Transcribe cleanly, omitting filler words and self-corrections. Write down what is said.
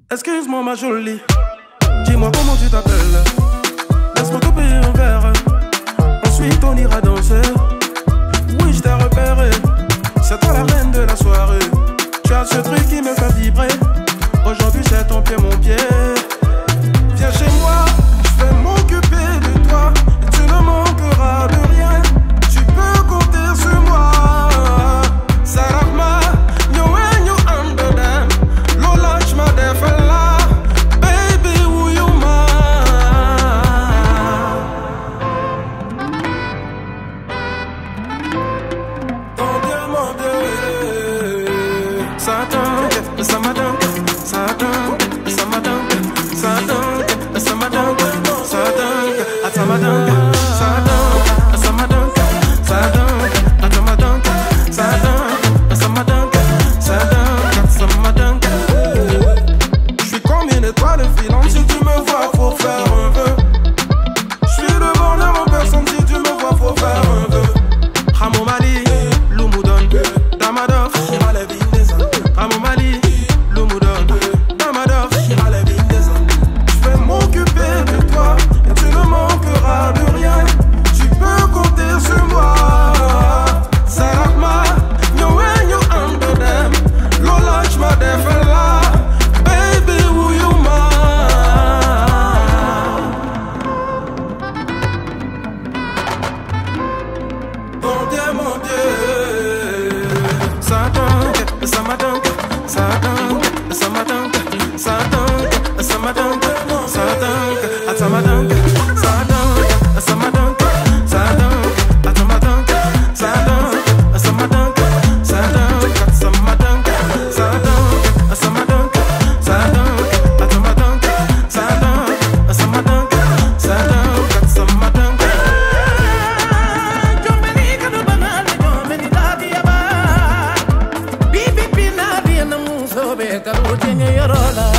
Excuse-moi ma jolie, dis-moi comment tu t'appelles. Laisse-moi te payer un verre, ensuite on ira danser. Oui je t'ai repéré, c'est toi la reine de la soirée. Tu as ce truc qui me fait vibrer, aujourd'hui c'est ton pied mon pied. Viens chez moi, je vais m'occuper de toi, et tu ne manqueras de rien. Tu peux compter sur moi. Sarahma, you and you under them. Lola, je m'en défais là. Baby, who you man? Mon Dieu, ça tangue, ça m'a tangue, ça tangue, ça m'a tangue, ça tangue, ça m'a tangue, ça tangue, ça m'a tangue, ça tangue, ça m'a tangue, ça tangue, ça m'a tangue, ça tangue, ça m'a tangue, ça tangue, ça m'a tangue. Je suis comme une étoile filante, si tu me vois faut faire un vœu. Je suis le bonheur en personne, si tu me vois faut faire un vœu. Ramon Mali, Lumudon, Damador, Ramon Mali, Lumudon, Damador. Je vais m'occuper de toi et tu ne manqueras de rien. Tu peux compter sur moi. Sarahma, you and you under them. Lola, je m'en défais là. Baby, who you man? Mon Dieu, ça tangue, ça m'a tangue, ça tangue, ça m'a tangue, ça tangue, ça m'a tangue, ça tangue, ça m'a tangue, ça tangue, ça m'a tangue, ça tangue, ça m'a tangue, ça tangue, ça m'a tangue, ça tangue, ça m'a tangue, ça tangue, ça m'a tangue, ça tangue, ça m'a tangue, ça tangue, ça m'a tangue, ça tangue, ça m'a tangue. Bibi pina dia na muso be karutinyo yorola.